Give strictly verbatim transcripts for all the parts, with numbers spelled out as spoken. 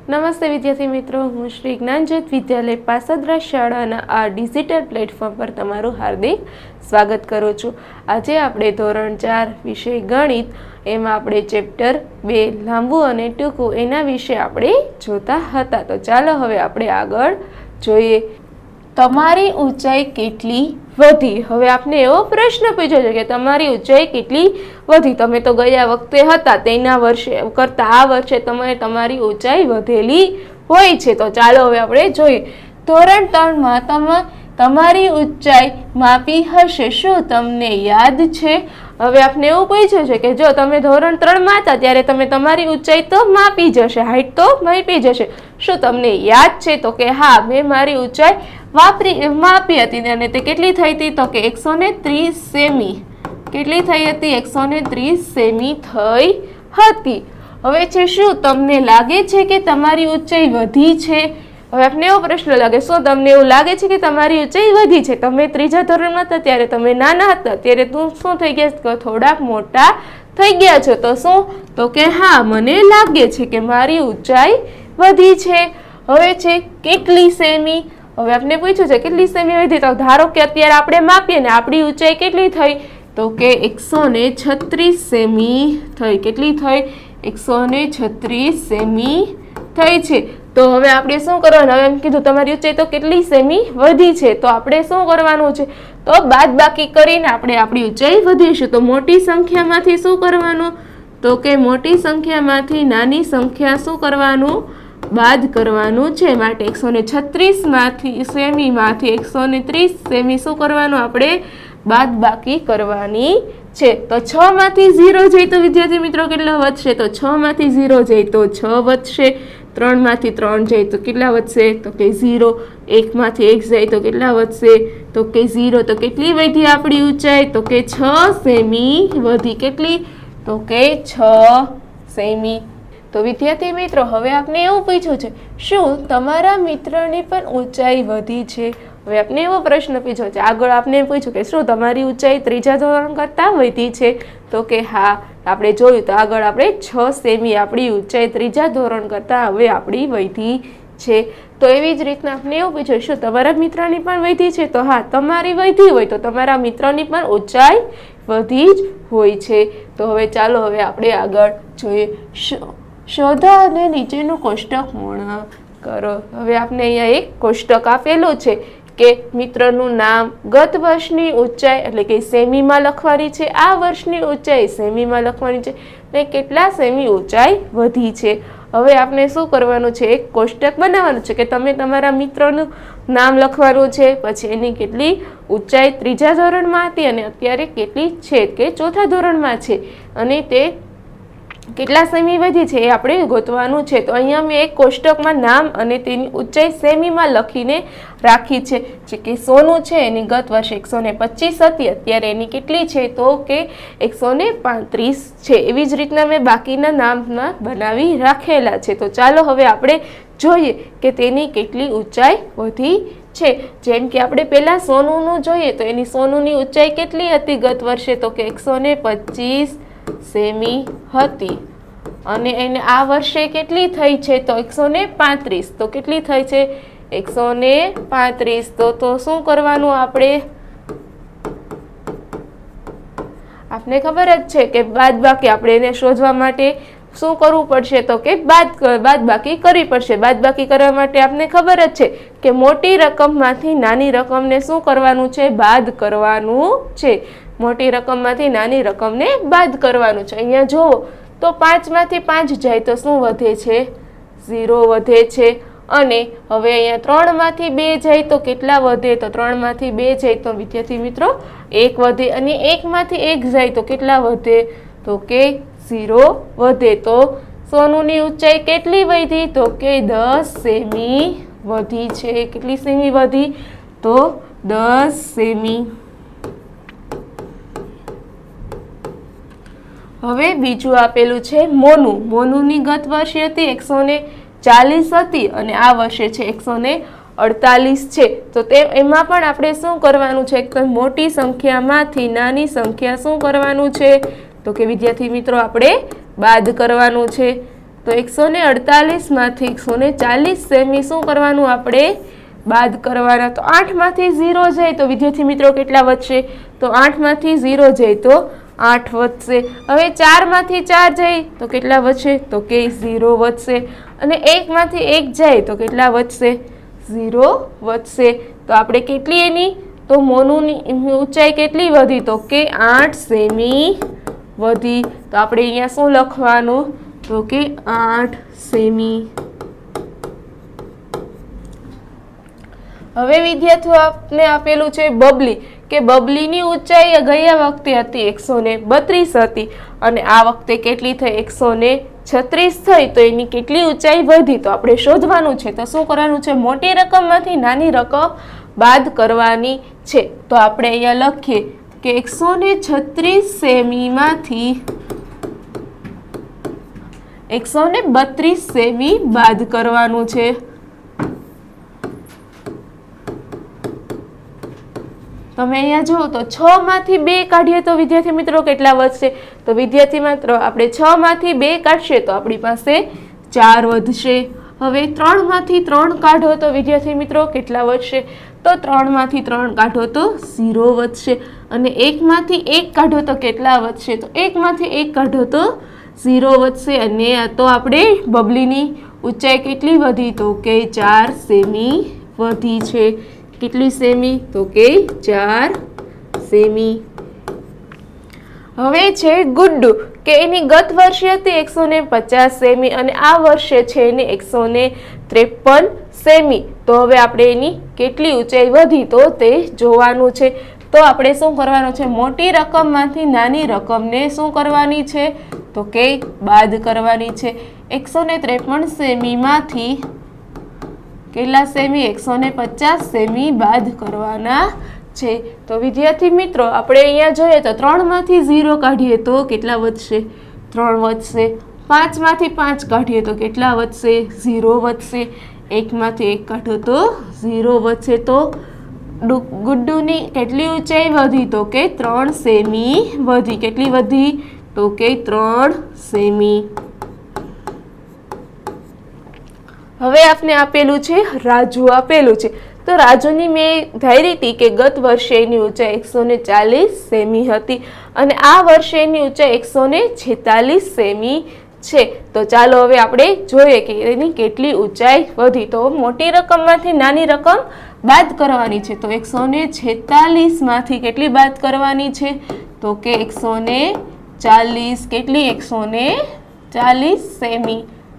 नमस्ते विद्यार्थी मित्रों, हूँ श्री ज्ञानज्योत विद्यालय पासद्रा शाळाना आ डिजिटल प्लेटफॉर्म पर तमारुं हार्दिक स्वागत करूँ छूं। आजे आपणे धोरण चार विषय गणित एमां आपणे चेप्टर बे लांबू अने टूंकું एना विषे आपणे जोता हता। तो चालो हवे आपणे आगळ जोईए। तमारी ऊंचाई केटली वधी। हवे आपने एवो प्रश्न पूछ्यो छे के तमारी ऊंचाई केटली वधी। तमे तो गया वखते हता तेना वर्षे करता आ वर्षे तमे तमारी ऊंचाई वधेली होय छे। तो चालो हवे आपणे जोईए। धोरण तीन मां तमे तमारी ऊंचाई मापी हशे, शुं तमने याद छे? हवे आपने एवुं पूछ्युं छे के जो तमे धोरण तीन मां हता त्यारे तमे तमारी ऊंचाई तो मापी जशे, हाइट तो मापी जशे, शुं तमने याद छे? तो के हाँ, मैं मारी ऊंचाई वापरी मापी हती अने ते केटली थई हती? तो के एक सौ तीस सेमी। केटली थई हती? एक सौ तीस सेमी थई हती। हवे छे शुं तमने लागे छे के तमारी ऊंचाई वधी छे? हवे आपने एवो प्रश्न लागे, शुं तमने एवुं लागे छे के तमारी ऊंचाई वधी छे? तमे त्रीजा धोरणमां हता त्यारे तमे नाना हता त्यारे तुम शुं थई गया? थोड़ाक मोटा थई गया छो। तो शुं? तो के हाँ, मने लागे छे के मारी ऊंचाई वधी छे। हवे छे केटली सेमी। हवे आपने पूछ्युं छे केटली सेमी वधी। तो धारो के अत्यारे आपणे मापीए ने आपणी ऊंचाई केटली थई? तो के एक सौ छत्रीस सेमी थई। केटली थई? एक सौ छत्रीस सेमी थई छे। तो हवे आपणे शुं करवानुं? हवे एम कीधुं तमारी ऊंचाई तो केटली सेमी वधी छे। तो आपणे शुं करवानुं छे? तो बादबाकी करीने आपणे आपणी ऊंचाई वधीशुं। तो मोटी संख्यामांथी शुं करवानुं? तो के मोटी संख्यामांथी नानी संख्या शुं करवानुं? बाद करवानुं छे। माटे एक सौ छत्रीस मांथी सेमी मांथी एक सौ तीस सेमी शुं करवानुं? आपणे बादबाकी करवानी छे। तो छ मांथी जीरो जाय तो विद्यार्थी मित्रों केटला वधशे? तो छ मांथी जीरो जाय तो छ वधशे। त्रण मांथी त्रण जाय तो केटला वधशे? तो के जीरो। एक मांथी एक जाय तो केटला वधशे? तो के जीरो। तो केटली वधी आपणी ऊंचाई? तो के छ सेमी वधी। केटली? तो के छ सेमी। तो विद्यार्थी मित्रों हवे आपने एवुं पूछ्युं छे, शुं तमारा मित्रनी पण ऊंचाई वधी छे? हवे आपने एवो प्रश्न पूछ्यो छे। आगळ आपने पूछ्युं के शुं तमारी ऊंचाई त्रीजा धोरण करता वधी छे? तो के हाँ, आपणे जोयुं। तो आगळ आपणे छ सेमी आपणी ऊंचाई त्रीजा धोरण करता हवे आपणी वधी छे। तो एवी ज रीतना आपने एवुं पूछ्युं, शुं तमारा मित्रनी पण वधी छे? तो हाँ, तमारी वधी होय तो तमारा मित्रनी पण ऊंचाई वधी ज होय छे। तो हवे चालो हवे आपणे आगळ जोईए। शोधा अने नीचेनुं कोष्टक पूर्ण करो। हवे आपने अहींया एक कोष्टक आपेલું છે કે મિત્રનું નામ, ગત વર્ષની ઊંચાઈ એટલે કે સેમીમાં લખવાની છે, આ વર્ષની ઊંચાઈ સેમીમાં લખવાની છે ને કેટલા સેમી ઊંચાઈ વધી છે। હવે આપણે શું કરવાનું છે? એક કોષ્ટક બનાવવાનું છે કે તમે તમારા મિત્રનું નામ લખવાનું છે, પછી એની કેટલી ઊંચાઈ ત્રીજા ધોરણમાં હતી અને અત્યારે કેટલી છે કે ચોથા ધોરણમાં છે અને તે કેટલા સેમી વધી છે એ આપણે ગોતવાનું છે। તો અહીંયા મેં એક કોષ્ટકમાં નામ અને તેની ઊંચાઈ સેમીમાં લખીને રાખી છે। જે કે સોનું છે એની ગત વર્ષે એક સौ પચીસ હતી, અત્યારે એની કેટલી છે? તો કે એક સौ પાંત્રીસ છે। એવી જ રીતના મેં બાકીના નામના બનાવી રાખેલા છે। તો ચાલો હવે આપણે જોઈએ કે તેની કેટલી ઊંચાઈ વધી છે। જેમ કે આપણે પહેલા સોનુંનું જોઈએ તો એની સોનુંની ઊંચાઈ કેટલી હતી ગત વર્ષે? તો કે એક સौ પચીસ સેમી હતી અને એને આ વર્ષે કેટલી થઈ છે? તો એક સौ પાંત્રીસ। તો કેટલી થઈ છે? એક સौ પાંત્રીસ। તો તો શું કરવાનું આપણે? આપને ખબર જ છે કે બાદબાકી આપણે એને શોધવા માટે શું કરવું પડશે? તો કે બાદ બાદબાકી કરવી પડશે। બાદબાકી કરવા માટે આપને ખબર જ છે કે મોટી રકમમાંથી નાની રકમને શું કરવાનું છે? બાદ કરવાનું છે। મોટી રકમમાંથી નાની રકમને બાદ કરવાનું છે। અહીંયા જુઓ તો પાંચમાંથી પાંચ જાય તો શું વધે છે? ઝીરો વધે છે। અને હવે અહીંયા ત્રણમાંથી બે જાય તો કેટલા વધે? તો ત્રણમાંથી બે જાય તો વિદ્યાર્થી મિત્રો એક વધે અને એકમાંથી એક જાય તો કેટલા વધે? તો કે ઝીરો વધે। તો સોનુની ઊંચાઈ કેટલી વધી? તો કે દસ સેમી વધી છે। કેટલી સેમી વધી? તો દસ સેમી। હવે બીજું આપેલું છે મોનું। મોનુંની ગત વર્ષે હતી એક સौ ચાલીસ હતી અને આ વર્ષે છે એક સौ અડતાલીસ છે। તો તે એમાં પણ આપણે શું કરવાનું છે? એકદમ મોટી સંખ્યામાંથી નાની સંખ્યા શું કરવાનું છે? તો કે વિદ્યાર્થી મિત્રો આપણે બાદ કરવાનું છે। तो एक सौ अड़तालीस मांथी एक सौ चालीस सेमी शुं करवानुं आपणे बाद करवाना। तो आठ मांथी जीरो जाए तो विद्यार्थी मित्रों केटला वधशे? तो आठ मांथी जीरो जाए तो आठ वधशे। हवे चार मांथी चार जाए तो केटला वधशे? तो के जीरो वधशे। अने एक मांथी एक जाए तो केटला वधशे? जीरो वधशे। तो आपणे केटली एनी तो मोनुनी ऊंचाई केटली वधी? तो के आठ सेमी वधी। तो आपणे अहींया शुं लखवानुं? तो के आठ सेमी। हवे विद्यार्थीओ आपने आपेलुं छे बबली के बबलीनी ऊंचाई गया वखते हती एक सौ बत्रीस हती अने आ वखते केटली थई एक सौ छत्रीस थई। तो एनी केटली ऊंचाई वधी? तो आपणे शोधवानुं छे। तो शुं करवानुं छे? मोटी रकममांथी नानी रकम बाद करवानी छे। तो आपणे अहींया लखीए के एक सौ छत्रीस सेमी मांथी एक सौ बत्रीस सेमी बाद करवानुं छे। તમે અહીંયા જુઓ તો छ માંથી બે કાઢીએ તો વિદ્યાર્થી મિત્રો કેટલા વધશે? તો વિદ્યાર્થી મિત્રો આપણે छ માંથી બે કાઢશે તો આપણી પાસે ચાર વધશે। હવે ત્રણ માંથી ત્રણ કાઢો તો વિદ્યાર્થી મિત્રો કેટલા વધશે? તો ત્રણ માંથી ત્રણ કાઢો તો ઝીરો વધશે અને એક માંથી એક કાઢો તો કેટલા વધશે? તો એક માંથી એક કાઢો તો ઝીરો વધશે અને આ તો આપણે બબલીની ઊંચાઈ કેટલી વધી? તો કે ચાર સેમી વધી છે। કેટલી સેમી? તો કે ચાર સેમી। હવે છે ગુડ્ડુ કે એની ગત વર્ષે હતી એક સौ पचास સેમી અને આ વર્ષે છે એની એક सौ ત્રેપન સેમી। તો હવે આપણે એની કેટલી ઊંચાઈ વધી તો તે જોવાનું છે। તો આપણે શું કરવાનું છે? મોટી રકમમાંથી નાની રકમને શું કરવાની છે? તો કે બાદ કરવાની છે। એક सौ ત્રેપન સેમીમાંથી કેટલા સેમી? એક सौ पचास સેમી બાદ કરવાના છે। તો વિદ્યાર્થી મિત્રો આપણે અહીંયા જોઈએ તો ત્રણ માંથી ઝીરો કાઢીએ તો કેટલા વધશે? ત્રણ વધશે। પાંચ માંથી પાંચ કાઢીએ તો કેટલા વધશે? ઝીરો વધશે। એક માંથી એક કાઢો તો ઝીરો વધશે। તો ગુડ્ડુની કેટલી ઊંચાઈ વધી? તો કે ત્રણ સેમી વધી। કેટલી વધી? તો કે ત્રણ સેમી। હવે આપને આપેલું છે રાજુ આપેલું છે તો રાજુની મેં ધારી હતી કે ગત વર્ષે એની ઊંચાઈ એક सौ चालीस સેમી હતી અને આ વર્ષે એની ઊંચાઈ એક सौ छियालीस સેમી છે। તો ચાલો હવે આપણે જોઈએ કે એની કેટલી ઊંચાઈ વધી। તો મોટી રકમમાંથી નાની રકમ બાદ કરવાની છે। તો એક सौ छियालीस માંથી કેટલી બાદ કરવાની છે? તો કે એક सौ चालीस। કેટલી? એક सौ चालीस સેમી।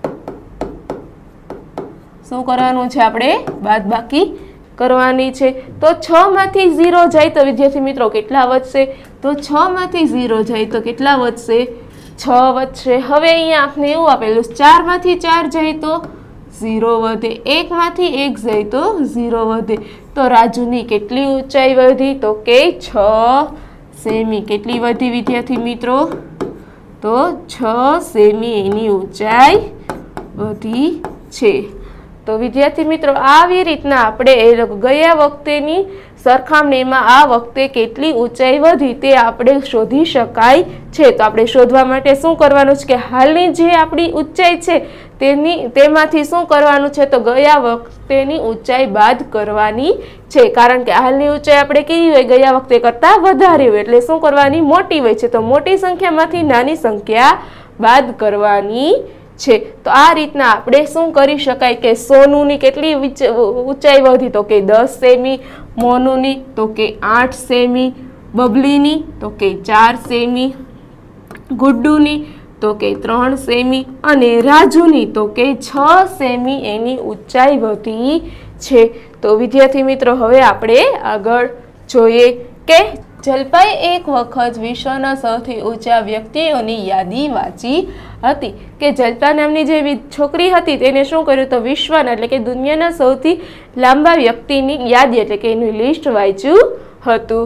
શું કરવાનું છે? આપણે બાદબાકી કરવાની છે। તો छ માંથી ઝીરો જાય તો વિદ્યાર્થી મિત્રો કેટલા વધશે? તો छ માંથી ઝીરો જાય તો કેટલા વધશે? छ વધશે। હવે અહીંયા આપને એવું આપેલું ચાર માંથી ચાર જાય તો ઝીરો વધે। એક માંથી એક જાય તો ઝીરો વધે। તો રાજુની કેટલી ઊંચાઈ વધી? તો કે छ સેમી। કેટલી વધી વિદ્યાર્થી મિત્રો? તો छ સેમી એની ઊંચાઈ વધી છે। तो विद्यार्थी मित्रों આવી રીતના આપણે ગયા વખતેની સરખામણીમાં આ વખતે કેટલી ઊંચાઈ વધી તે આપણે શોધી શકાય છે। તો આપણે શોધવા માટે શું કરવાનું છે કે હાલની જે આપણી ઊંચાઈ છે તેની તેમાંથી શું કરવાનું છે? તો ગયા વખતેની ઊંચાઈ બાદ કરવાની છે કારણ કે હાલની ઊંચાઈ આપણે કેવી હોય? ગયા વખતે કરતાં વધારે હોય એટલે શું કરવાની? મોટી હોય છે। તો મોટી સંખ્યામાંથી નાની સંખ્યા બાદ કરવાની છે। તો આ રીતના આપણે શું કરી શકાય કે સોનુની કેટલી ઊંચાઈ વધી? તો કે દસ સેમી। મોનુની તો કે આઠ સેમી। બબલીની તો કે ચાર સેમી। ગુડ્ડુની તો કે ત્રણ સેમી અને રાજુની તો કે छ સેમી એની ઊંચાઈ વધી છે। તો વિદ્યાર્થી મિત્રો હવે આપણે આગળ જોઈએ કે જલપાએ એક વખત વિશ્વના સૌથી ઊંચા વ્યક્તિઓની યાદી વાંચી હતી કે જલપા નામની જે છોકરી હતી તેને શું કર્યું? તો વિશ્વના એટલે કે દુનિયાના સૌથી લાંબા વ્યક્તિની યાદી એટલે કે એનું લિસ્ટ વાંચ્યું હતું।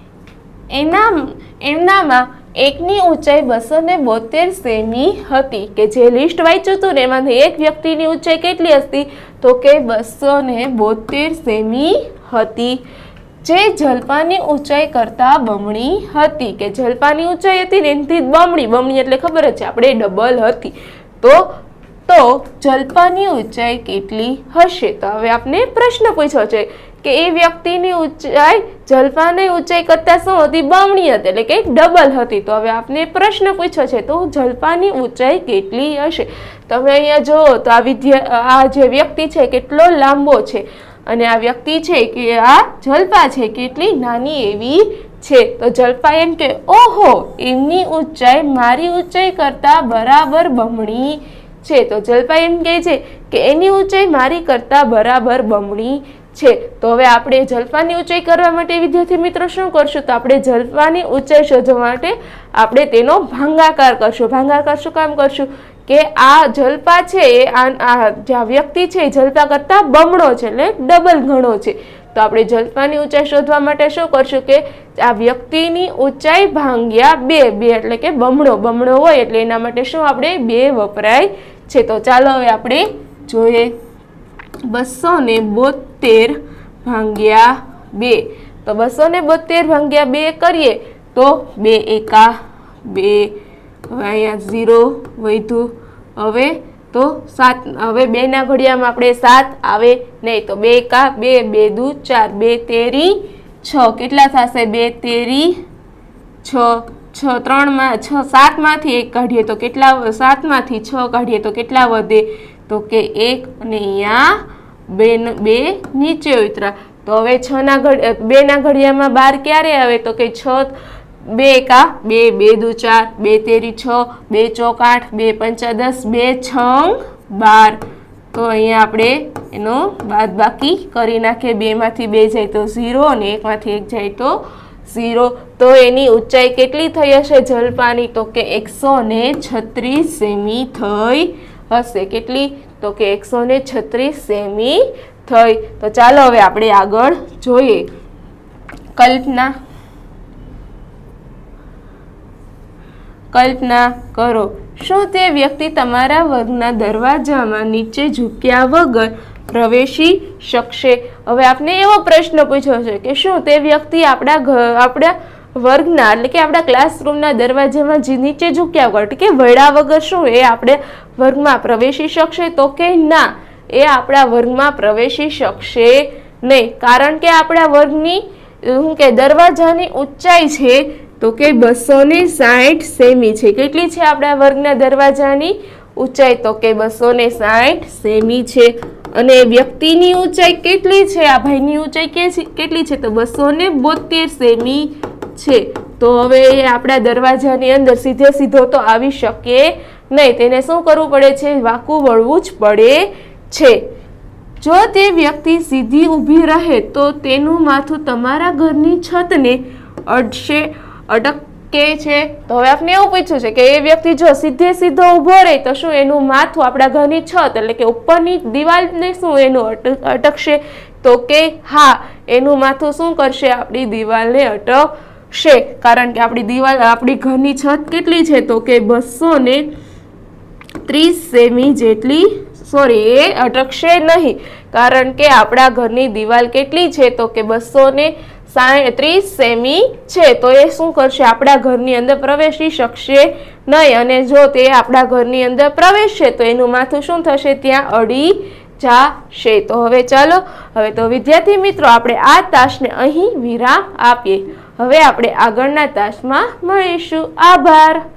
એના એમનામાં એકની ઊંચાઈ બસો ને બોતેર સેમી હતી કે જે લિસ્ટ વાંચ્યું હતું ને એમાંથી એક વ્યક્તિની ઊંચાઈ કેટલી હતી? તો કે બસો ને બોતેર સેમી હતી જે જલપાની ઊંચાઈ કરતા બમણી હતી કે જલપાની ઊંચાઈ હતી ને એનાથી બમણી બમણી એટલે ખબર જ છે આપણે ડબલ હતી। તો તો જલ્પાની ઊંચાઈ કેટલી હશે? તો હવે આપને પ્રશ્ન પૂછ્યો છે કે એ વ્યક્તિની ઊંચાઈ જલ્પાની ઊંચાઈ કરતાં શું હતી? બમણી હતી, એટલે કે ડબલ હતી. તો હવે આપને પ્રશ્ન પૂછ્યો છે તો જલ્પાની ઊંચાઈ કેટલી હશે? તમે અહીંયા જુઓ તો આ વિદ્યા આ જે વ્યક્તિ છે કેટલો લાંબો છે અને આ વ્યક્તિ છે કે આ જલ્પા છે કેટલી નાની એવી છે. તો જલ્પા એમ કે ઓહો, એમની ઊંચાઈ મારી ઊંચાઈ કરતાં બરાબર બમણી છે. તો જલ્પા એમ કહે છે કે એની ઊંચાઈ મારી કરતાં બરાબર બમણી છે. તો હવે આપણે જલ્પાની ઊંચાઈ કરવા માટે વિદ્યાર્થી મિત્રો શું કરશું? તો આપણે જલ્પાની ઊંચાઈ શોધવા માટે આપણે તેનો ભાગાકાર કરશું. ભાગાકાર શું કામ કરશું? કે આ જલ્પા છે એ આ જે વ્યક્તિ છે એ જલ્પા કરતાં બમણો છે, એટલે ડબલ ગણો છે. તો આપણે જલ્પાની ઊંચાઈ શોધવા માટે શું કરશું કે આ વ્યક્તિની ઊંચાઈ ભાગ્યા બે બે એટલે કે બમણો બમણો હોય એટલે એના માટે શું આપણે બે વપરાય છે. તો ચાલો હવે આપણે જોઈએ બસો ને બોતેર ભાગ્યા બે. તો બસો ને બોતેર ભાગ્યા બે કરીએ તો બે એકા બે, હવે અહીંયા ઝીરો વધ્યું, હવે તો સાત, હવે બે ના ઘડિયામાં આપણે સાત આવે નહીં. તો બે એકા બે, બે દુ ચાર, બે તેરી છ, કેટલા થશે? બે તેરી છ, છ ત્રણમાં છ સાતમાંથી એક કાઢીએ તો કેટલા? સાતમાંથી છ કાઢીએ તો કેટલા વધે? તો કે એક, અને અહીંયા બે બે નીચે ઉતરા. તો હવે છ ના ઘડ બે ના ઘડિયામાં બાર ક્યારે આવે? તો કે છ, બે એકા બે, બે દુ ચાર, બે તેરી છ, બે ચોક આઠ, બે પંચા દસ, બે છંગ બાર. તો અહીંયા આપણે એનો બાદ બાકી કરી નાખીએ. બે માંથી બે જાય તો ઝીરો અને એકમાંથી એક જાય તો ઝીરો. તો એની ઊંચાઈ કેટલી થઈ હશે જલ્પાની? તો કે એકસો ને છત્રીસ સેમી થઈ હશે. કેટલી? તો કે એકસો ને છત્રીસ સેમી થઈ. તો ચાલો હવે આપણે આગળ જોઈએ. કલ્પના કલ્પના કરો, શું તે વ્યક્તિ તમારા વર્ગના દરવાજામાં નીચે ઝૂક્યા વગર પ્રવેશી શકશે? હવે આપને એવો પ્રશ્ન પૂછ્યો છે કે શું તે વ્યક્તિ આપણા ઘર આપણા વર્ગના એટલે કે આપણા ક્લાસરૂમના દરવાજામાં નીચે ઝૂક્યા વગર એટલે કે વળ્યા વગર શું એ આપણે વર્ગમાં પ્રવેશી શકશે? તો કે ના, એ આપણા વર્ગમાં પ્રવેશી શકશે નહીં. કારણ કે આપણા વર્ગની શું કે દરવાજાની ઊંચાઈ છે તો કે બસો ને સાઠ સેમી છે. કેટલી છે આપણા વર્ગના દરવાજાની ઊંચાઈ? તો કે બસો ને સાઠ સેમી છે. અને વ્યક્તિની ઊંચાઈ કેટલી છે? આ ભાઈની ઊંચાઈ કેટલી છે? તો બસો ને બોતેર સેમી છે. તો હવે આપણા દરવાજાની અંદર સીધે સીધો તો આવી શકે નહીં, તેને શું કરવું પડે છે? વાંકું વળવું જ પડે છે. જો તે વ્યક્તિ સીધી ઊભી રહે તો તેનું માથું તમારા ઘરની છતને અડશે અટકે છે. તો હવે આપણે એવું પૂછ્યું છે કે એ વ્યક્તિ જો સીધે સીધો ઊભો રહે તો શું એનું માથું આપણા ઘરની છત એટલે કે ઉપરની દિવાલને શું એનું અટકશે? તો કે હા, એનું માથું શું કરશે? આપણી દિવાલને અટકશે. કારણ કે આપણી દિવાલ આપણી ઘરની છત કેટલી છે? તો કે બસો ને ત્રીસ સેમી જેટલી. સોરી, એ અટકશે નહીં કારણ કે આપણા ઘરની દિવાલ કેટલી છે? તો કે બસો ને ત્રીસ સેમી છે. તો એ શું કરશે? આપણા ઘરની અંદર પ્રવેશી શકશે નહીં. અને જો તે આપણા ઘરની અંદર પ્રવેશશે તો એનું માથું શું થશે? ત્યાં અડી જશે. તો હવે ચાલો, હવે તો વિદ્યાર્થી મિત્રો આપણે આ તાસને અહીં વિરામ આપીએ. હવે આપણે આગળના તાસમાં મળીશું. આભાર.